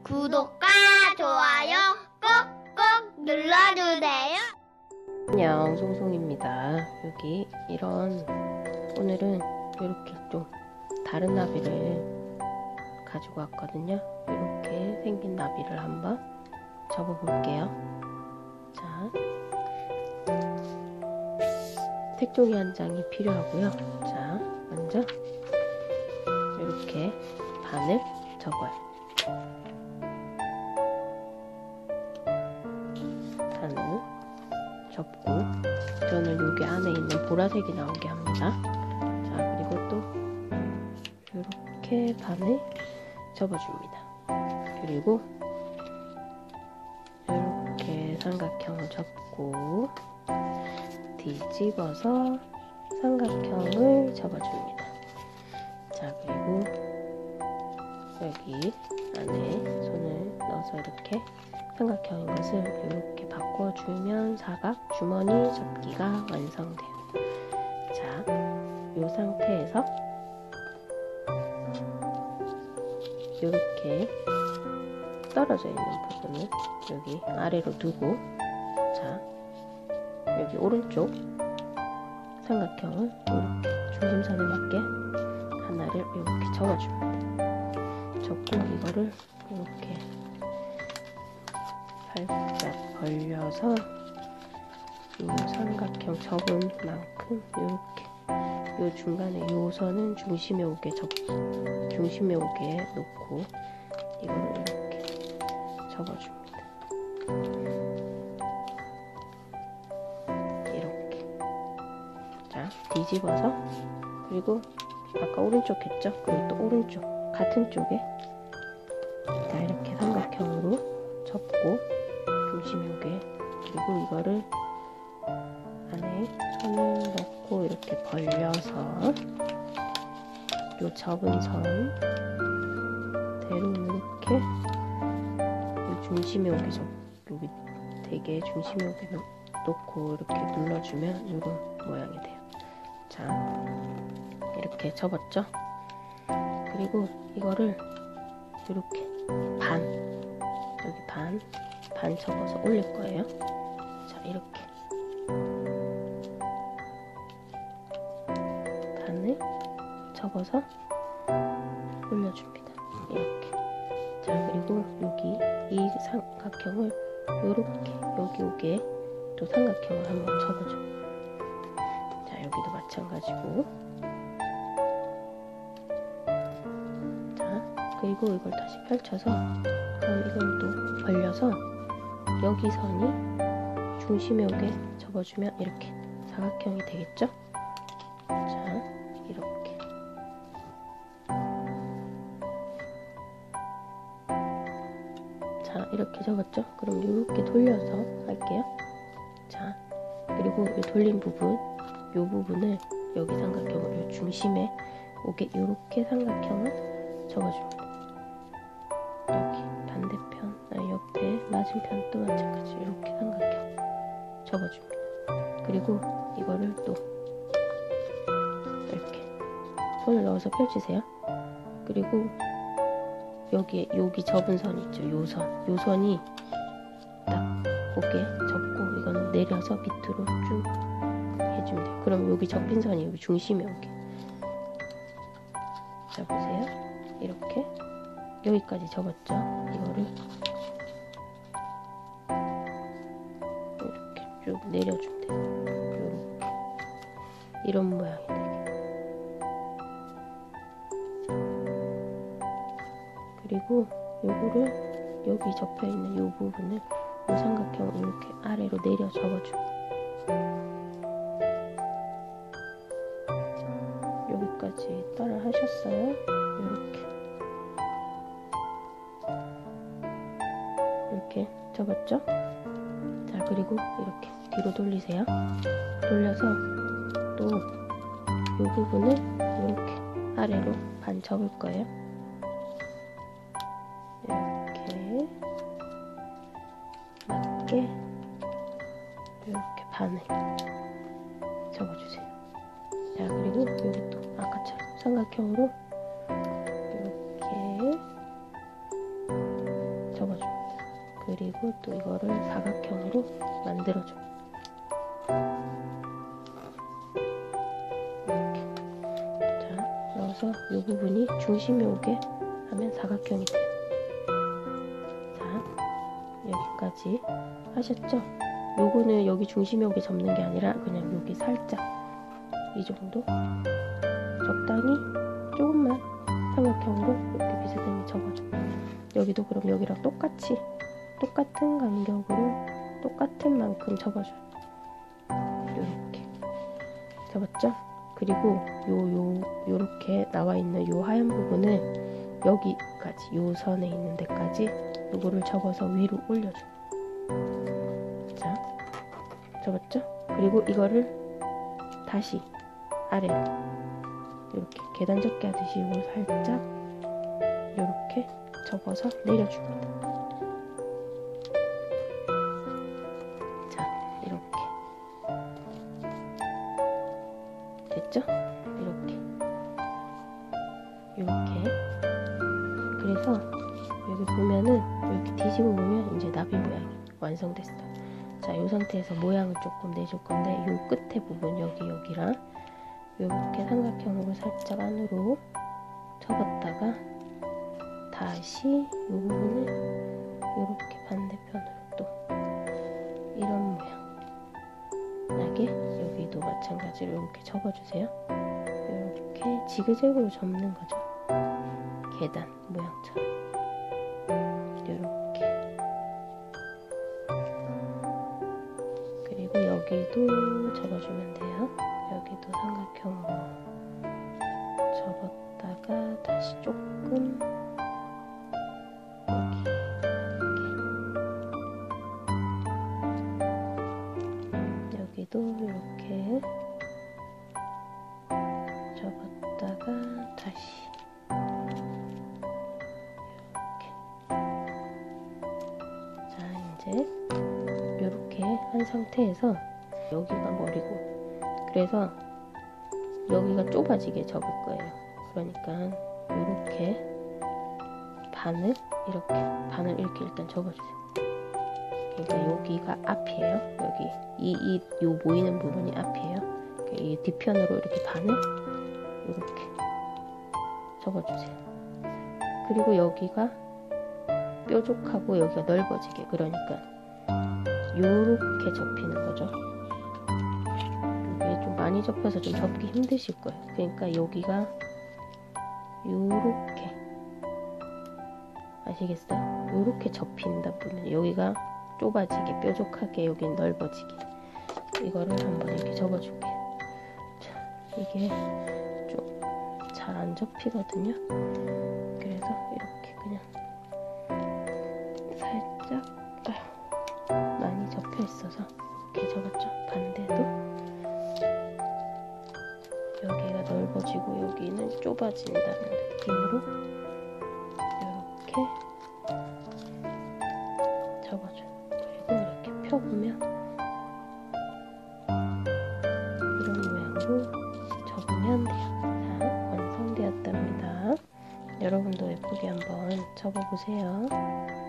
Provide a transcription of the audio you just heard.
구독과 좋아요 꾹꾹 눌러주세요. 안녕, 송송입니다. 여기 오늘은 이렇게 좀 다른 나비를 가지고 왔거든요. 이렇게 생긴 나비를 한번 접어 볼게요. 자, 색종이 한 장이 필요하고요. 자, 먼저 이렇게 반을 접어요. 반을 접고 저는 여기 안에 있는 보라색이 나오게 합니다. 자, 그리고 또 이렇게 반을 접어줍니다. 그리고 이렇게 삼각형을 접고 뒤집어서 삼각형을 접어줍니다. 자, 그리고 여기 안에 손을 넣어서 이렇게 삼각형인 것을 이렇게 바꿔주면 사각 주머니 접기가 완성돼요. 자, 이 상태에서 이렇게 떨어져 있는 부분을 여기 아래로 두고, 자, 여기 오른쪽 삼각형을 이렇게 중심선에 맞게 하나를 이렇게 접어줍니다. 접고 이거를 이렇게 살짝 벌려서 이 삼각형 접은 만큼 이렇게 이 중간에 이 선은 중심에 오게 놓고 이거를 이렇게 접어줍니다. 이렇게. 자, 뒤집어서, 그리고 아까 오른쪽 했죠? 그리고 또 오른쪽 같은 쪽에 자, 이렇게 삼각형으로 접고 중심이 오게, 그리고 이거를 안에 손을 넣고 이렇게 벌려서 요 접은 선 대로 이렇게 요 중심이 오게 여기 되게 중심이 오게 놓고 이렇게 눌러주면 이런 모양이 돼요. 자, 이렇게 접었죠? 그리고 이거를 이렇게 여기 반 접어서 올릴 거예요. 자, 이렇게 반을 접어서 올려줍니다. 이렇게. 자, 그리고 여기 이 삼각형을 이렇게 여기 오게 또 삼각형을 한번 접어줘. 자, 여기도 마찬가지고. 자, 그리고 이걸 다시 펼쳐서 이걸 또 벌려서 여기 선이 중심에 오게 접어주면 이렇게 사각형이 되겠죠? 자, 이렇게. 자, 이렇게 접었죠? 그럼 이렇게 돌려서 할게요. 자, 그리고 이 돌린 부분, 이 부분을 여기 삼각형을 이 중심에 오게 이렇게 삼각형을 접어줍니다. 여기 반대편, 옆에 맞은편도 마찬가지 이렇게 삼각형 접어줍니다. 그리고 이거를 또 이렇게 손을 넣어서 펼치세요. 그리고 여기 접은 선 있죠? 요 선이 딱 오게 접고 이거는 내려서 밑으로 쭉 해주면 돼요. 그럼 여기 접힌 선이 여기 중심에 오게. 자, 보세요. 이렇게 여기까지 접었죠? 이거를 이렇게 쭉 내려주면 돼요. 이렇게. 이런 모양이 되게. 그리고 요거를 여기 접혀있는 요 부분을 요 삼각형 이렇게 아래로 내려 접어줍니다. 여기까지 따라 하셨어요? 이렇게 접었죠? 자, 그리고 이렇게 뒤로 돌리세요. 돌려서 또 이 부분을 이렇게 아래로 반 접을 거예요. 이렇게 맞게 이렇게 반을 접어주세요. 자, 그리고 여기 또 아까처럼 삼각형으로 이렇게 그리고 또 이거를 사각형으로 만들어줘. 이렇게. 자, 넣어서 이 부분이 중심이 오게 하면 사각형이 돼요. 자, 여기까지 하셨죠? 요거는 여기 중심이 오게 접는 게 아니라 그냥 여기 살짝 이 정도 적당히 조금만 삼각형으로 이렇게 비스듬히 접어줘. 여기도 그럼 여기랑 똑같이 똑같은 간격으로 똑같은 만큼 접어줘. 요렇게 접었죠? 그리고 요렇게 나와 있는 요 하얀 부분을 여기까지 요 선에 있는 데까지 요거를 접어서 위로 올려줘. 자, 접었죠? 그리고 이거를 다시 아래로 이렇게 계단 접기 하듯이 이걸 살짝 이렇게 접어서 내려줍니다. 자, 이렇게 됐죠? 이렇게 그래서 여기 보면은 이렇게 뒤집어 보면 이제 나비 모양이 완성됐어요. 자, 이 상태에서 모양을 조금 내줄 건데 요 끝에 부분 여기랑 이렇게 삼각형으로 살짝 안으로 접었다가 다시 이 부분을 이렇게 반대편으로 또 이런 모양 나게 여기도 마찬가지로 이렇게 접어주세요. 이렇게 지그재그로 접는 거죠. 계단 모양처럼 이렇게. 그리고 여기도 접어주면 돼요. 여기도 삼각형으로 접었다가 다시 조금 여기도 이렇게 접었다가 다시 이렇게. 자, 이제 이렇게 한 상태에서 여기가 머리고 그래서 여기가 좁아지게 접을 거예요. 그러니까 이렇게 반을 이렇게 일단 접어주세요. 그러니까 여기가 앞이에요. 여기 요 보이는 부분이 앞이에요. 이 뒤편으로 이렇게 반을 이렇게 접어주세요. 그리고 여기가 뾰족하고 여기가 넓어지게, 그러니까 요렇게 접히는 거죠. 이게 좀 많이 접혀서 좀 접기 힘드실 거예요. 그러니까 여기가 요렇게, 아시겠어요? 요렇게 접힌다 보면 여기가 좁아지게, 뾰족하게, 여긴 넓어지게. 이거를 한번 이렇게 접어줄게요. 자, 이게 좀 잘 안 접히거든요. 그래서 이렇게 그냥 살짝 많이 접혀 있어서 이렇게 접었죠. 반대도 여기가 넓어지고 여기는 좁아진다는 느낌으로 이렇게 접어줘요. 그리고 이렇게 펴보면 이런 모양으로 접으면 돼요. 자, 완성되었답니다. 여러분도 예쁘게 한번 접어보세요.